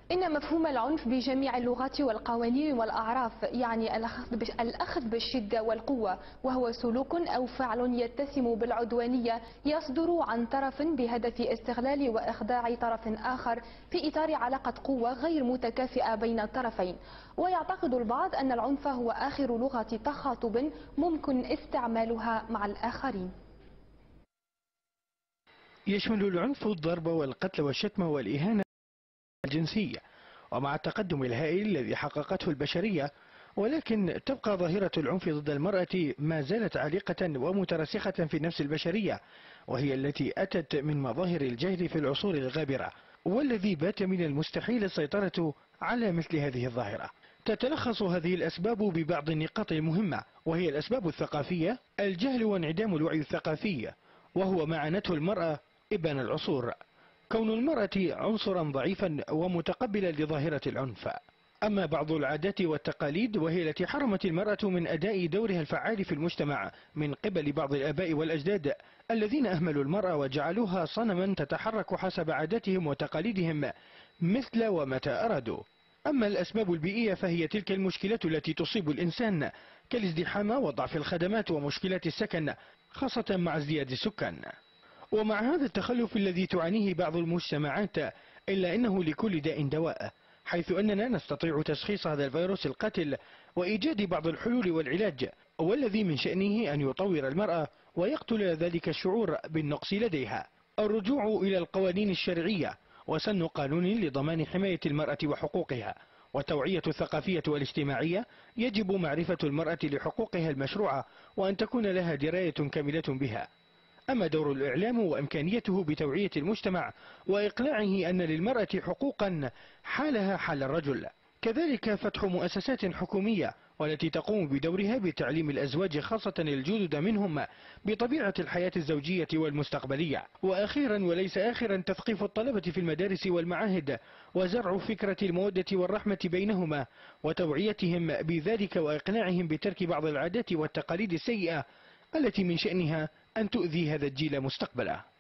إن مفهوم العنف بجميع اللغات والقوانين والأعراف يعني الأخذ بالشدة والقوة، وهو سلوك أو فعل يتسم بالعدوانية يصدر عن طرف بهدف استغلال وإخضاع طرف آخر في إطار علاقة قوة غير متكافئة بين الطرفين. ويعتقد البعض أن العنف هو آخر لغة تخاطب ممكن استعمالها مع الآخرين. يشمل العنف الضرب والقتل والشتم والإهانة الجنسية، ومع التقدم الهائل الذي حققته البشرية، ولكن تبقى ظاهرة العنف ضد المرأة ما زالت عالقة ومترسخة في النفس البشرية، وهي التي أتت من مظاهر الجهل في العصور الغابرة، والذي بات من المستحيل السيطرة على مثل هذه الظاهرة. تتلخص هذه الأسباب ببعض النقاط المهمة، وهي الأسباب الثقافية: الجهل وانعدام الوعي الثقافي، وهو ما عانته المرأة إبان العصور، كون المرأة عنصرا ضعيفا ومتقبلا لظاهرة العنف. أما بعض العادات والتقاليد، وهي التي حرمت المرأة من أداء دورها الفعال في المجتمع من قبل بعض الآباء والأجداد الذين أهملوا المرأة وجعلوها صنما تتحرك حسب عاداتهم وتقاليدهم مثل ومتى أرادوا. أما الأسباب البيئية فهي تلك المشكلات التي تصيب الإنسان كالازدحام وضعف الخدمات ومشكلات السكن، خاصة مع ازدياد السكان. ومع هذا التخلف الذي تعانيه بعض المجتمعات، إلا أنه لكل داء دواء، حيث أننا نستطيع تشخيص هذا الفيروس القاتل وإيجاد بعض الحلول والعلاج، والذي من شأنه أن يطور المرأة ويقتل ذلك الشعور بالنقص لديها. الرجوع إلى القوانين الشرعية وسن قانون لضمان حماية المرأة وحقوقها، والتوعية الثقافية والاجتماعية. يجب معرفة المرأة لحقوقها المشروعة وأن تكون لها دراية كاملة بها. أما دور الإعلام وإمكانيته بتوعية المجتمع وإقناعه أن للمرأة حقوقا حالها حال الرجل. كذلك فتح مؤسسات حكومية والتي تقوم بدورها بتعليم الأزواج خاصة الجدد منهم بطبيعة الحياة الزوجية والمستقبلية. وأخيرا وليس آخرا، تثقيف الطلبة في المدارس والمعاهد وزرع فكرة المودة والرحمة بينهما وتوعيتهم بذلك وإقناعهم بترك بعض العادات والتقاليد السيئة التي من شأنها أن تؤذي هذا الجيل مستقبلا.